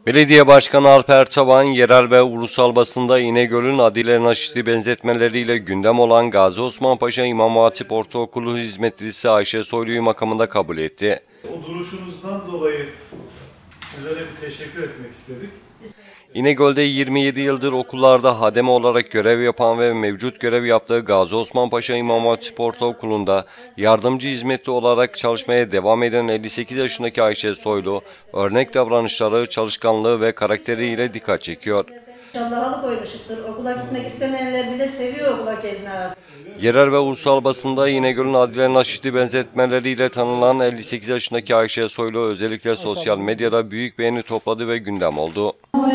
Belediye Başkanı Alper Taban, yerel ve ulusal basında İnegöl'ün Adile Naşit'i benzetmeleriyle gündem olan Gazi Osman Paşa İmam Hatip Ortaokulu hizmetlisi Ayşe Soylu'yu makamında kabul etti. O duruşunuzdan dolayı sizlere bir teşekkür etmek istedik. İnegöl'de 27 yıldır okullarda hademe olarak görev yapan ve mevcut görev yaptığı Gazi Osman Paşa İmam Hatip Ortaokulu'nda yardımcı hizmetli olarak çalışmaya devam eden 58 yaşındaki Ayşe Soylu, örnek davranışları, çalışkanlığı ve karakteriyle dikkat çekiyor. İnşallah alıkoymuşuktur. Okula gitmek istemeyenler bile seviyor okula gelmeyi artık. Yerel ve ulusal basında İnegöl'ün Adile Naşit'i benzetmeleriyle tanınan 58 yaşındaki Ayşe Soylu özellikle sosyal medyada büyük beğeni topladı ve gündem oldu.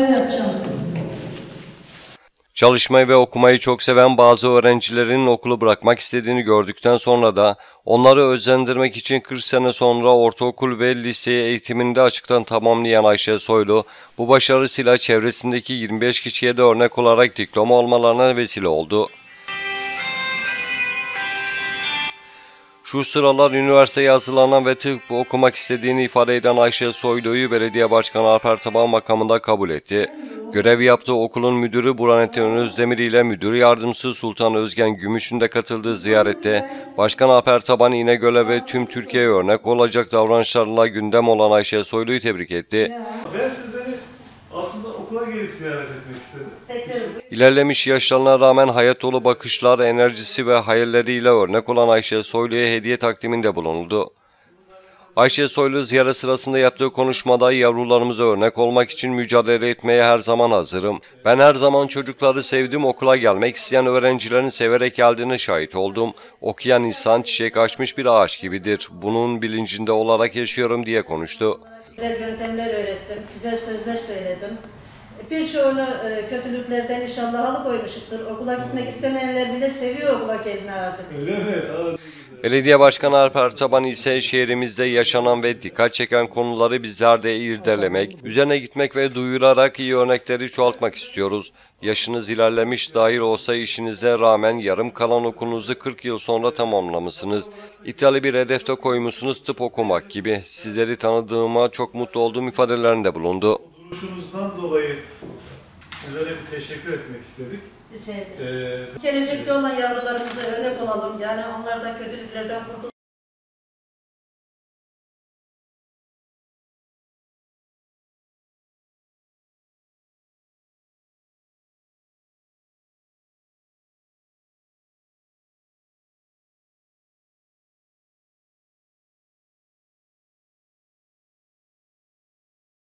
Çalışmayı ve okumayı çok seven bazı öğrencilerin okulu bırakmak istediğini gördükten sonra da onları özendirmek için 40 sene sonra ortaokul ve lise eğitimini de açıktan tamamlayan Ayşe Soylu, bu başarısıyla çevresindeki 25 kişiye de örnek olarak diploma almalarına vesile oldu. Şu sıralar üniversiteye hazırlanan ve tıp okumak istediğini ifade eden Ayşe Soylu'yu Belediye Başkanı Alper Taban makamında kabul etti. Görev yaptığı okulun müdürü Burhanettin Özdemir ile müdür yardımcısı Sultan Özgen Gümüş'ün de katıldığı ziyarette Başkan Alper Taban İnegöl'e ve tüm Türkiye'ye örnek olacak davranışlarla gündem olan Ayşe Soylu'yu tebrik etti. Ben sizleri aslında okula gelip ziyaret etmek istedim. İlerlemiş yaşlarına rağmen hayat dolu bakışlar, enerjisi ve hayalleriyle örnek olan Ayşe Soylu'ya hediye takdiminde bulunuldu. Ayşe Soylu ziyaret sırasında yaptığı konuşmada yavrularımıza örnek olmak için mücadele etmeye her zaman hazırım. Ben her zaman çocukları sevdim, okula gelmek isteyen öğrencilerin severek geldiğine şahit oldum. Okuyan insan çiçek açmış bir ağaç gibidir. Bunun bilincinde olarak yaşıyorum diye konuştu. Güzel yöntemler öğrettim, güzel sözler söyledim. Birçoğunu kötülüklerden inşallah alıkoymuşuktur. Okula gitmek istemeyenler bile seviyor okula gelmeyi artık. Öyle mi? Belediye Başkanı Alper Taban ise şehrimizde yaşanan ve dikkat çeken konuları bizler de irdelemek, üzerine gitmek ve duyurarak iyi örnekleri çoğaltmak istiyoruz. Yaşınız ilerlemiş dahil olsa işinize rağmen yarım kalan okulunuzu 40 yıl sonra tamamlamışsınız. İddialı bir hedefte koymuşsunuz tıp okumak gibi. Sizleri tanıdığıma çok mutlu olduğum ifadelerinde bulundu. Duruşunuzdan dolayı sizlere bir teşekkür etmek istedik. Gelecekte olan yavrularımıza örnek olalım. Yani onlar da kötülüklerden kurtulsun.